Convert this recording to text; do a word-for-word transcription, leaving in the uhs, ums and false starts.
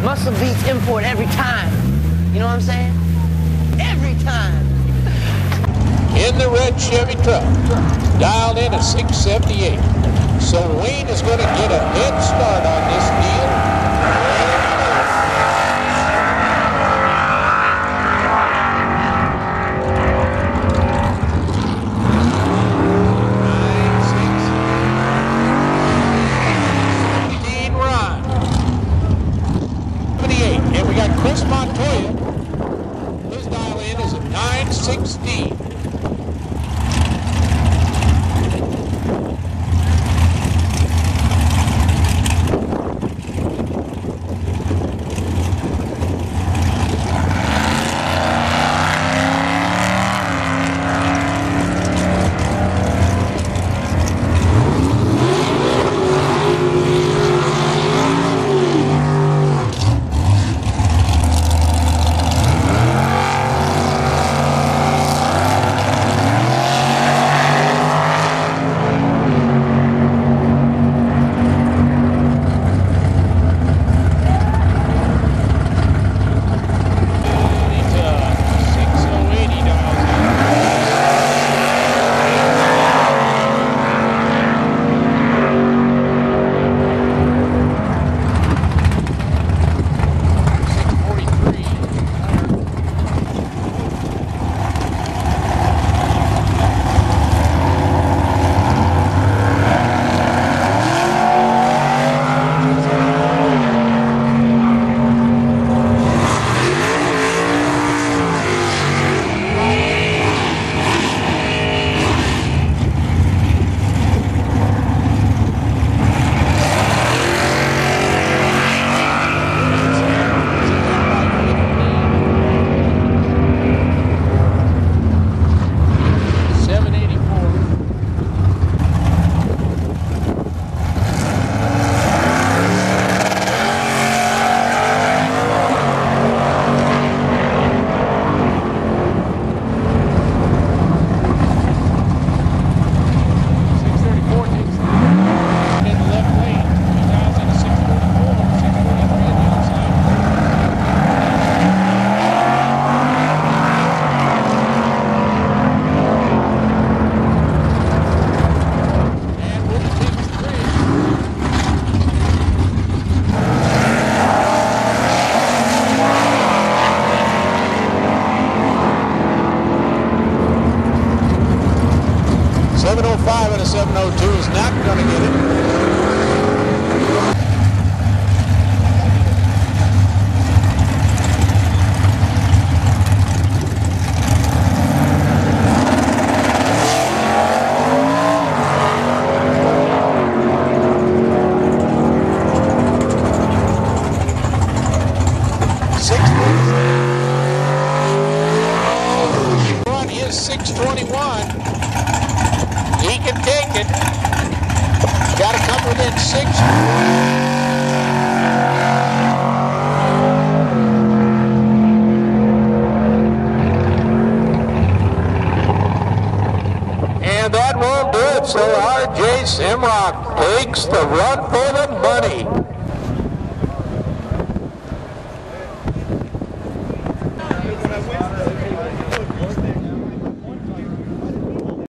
Muscle beats import every time. You know what I'm saying? Every time. In the red Chevy truck, dialed in at six seventy-eight. So Wayne is going to get a head start on this deal. And we got Chris Montoya. His dial in is at nine sixteen. seven oh five out of seven oh two is not going to get it. six twenty-one. He can take it. Got to come within six. And that won't do it. So R J Simrock takes the run for the money.